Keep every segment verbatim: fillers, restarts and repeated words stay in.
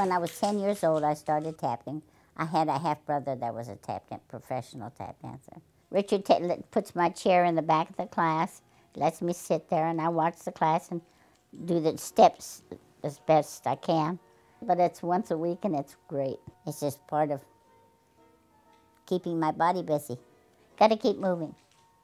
when I was ten years old, I started tapping. I had a half brother that was a tap dan- professional tap dancer. Richard ta- puts my chair in the back of the class, lets me sit there, and I watch the class and do the steps as best I can. But it's once a week, and it's great. It's just part of keeping my body busy. Got to keep moving.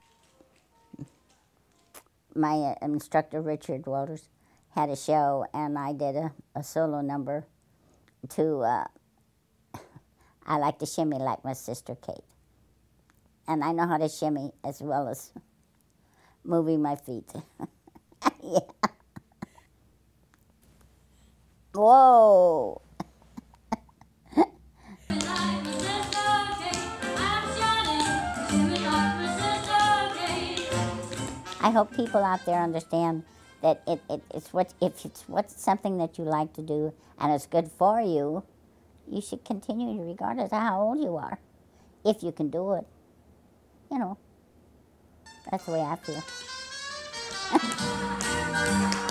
My uh, instructor, Richard Walters, had a show, and I did a, a solo number to uh, I Like to Shimmy Like My Sister Kate. And I know how to shimmy as well as moving my feet. Yeah. Whoa. I hope people out there understand that it, it, it's what, if it's what's something that you like to do and it's good for you, you should continue regardless of how old you are, if you can do it. You know, that's the way I feel.